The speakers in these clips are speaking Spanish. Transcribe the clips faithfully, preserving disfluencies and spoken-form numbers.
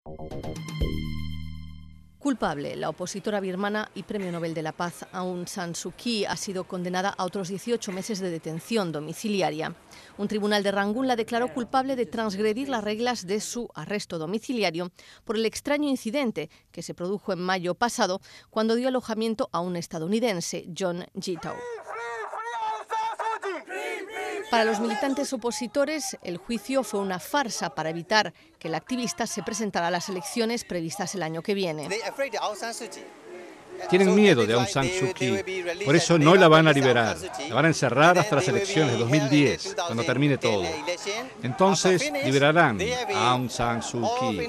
Culpable, la opositora birmana y Premio Nobel de la Paz Aung San Suu Kyi ha sido condenada a otros dieciocho meses de detención domiciliaria. Un tribunal de Rangún la declaró culpable de transgredir las reglas de su arresto domiciliario por el extraño incidente que se produjo en mayo pasado cuando dio alojamiento a un estadounidense, John Gitau. Para los militantes opositores, el juicio fue una farsa para evitar que el activista se presentara a las elecciones previstas el año que viene. Tienen miedo de Aung San Suu Kyi, por eso no la van a liberar. La van a encerrar hasta las elecciones de dos mil diez, cuando termine todo. Entonces liberarán a Aung San Suu Kyi.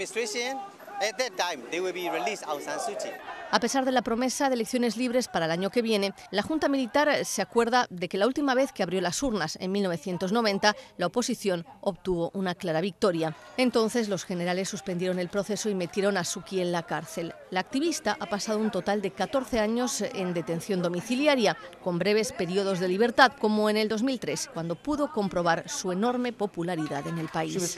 A pesar de la promesa de elecciones libres para el año que viene, la Junta Militar se acuerda de que la última vez que abrió las urnas, en mil novecientos noventa, la oposición obtuvo una clara victoria. Entonces los generales suspendieron el proceso y metieron a Suu Kyi en la cárcel. La activista ha pasado un total de catorce años en detención domiciliaria, con breves periodos de libertad, como en el dos mil tres, cuando pudo comprobar su enorme popularidad en el país.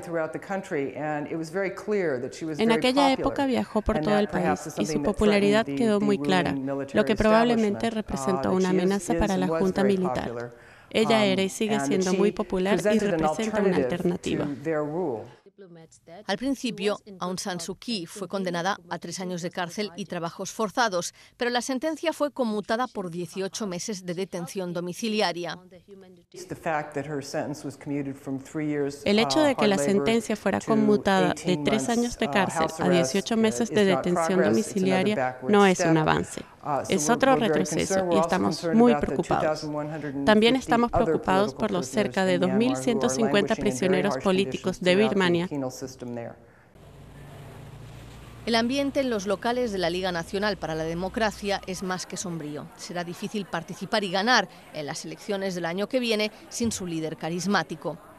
En aquella época viajó por todo el país y su popularidad La popularidad quedó muy clara, lo que probablemente representó una amenaza para la Junta Militar. Ella era y sigue siendo muy popular y representa una alternativa. Al principio, Aung San Suu Kyi fue condenada a tres años de cárcel y trabajos forzados, pero la sentencia fue conmutada por dieciocho meses de detención domiciliaria. El hecho de que la sentencia fuera conmutada de tres años de cárcel a dieciocho meses de detención domiciliaria no es un avance. Es otro retroceso y estamos muy preocupados. También estamos preocupados por los cerca de dos mil ciento cincuenta prisioneros políticos de Birmania. El ambiente en los locales de la Liga Nacional para la Democracia es más que sombrío. Será difícil participar y ganar en las elecciones del año que viene sin su líder carismático.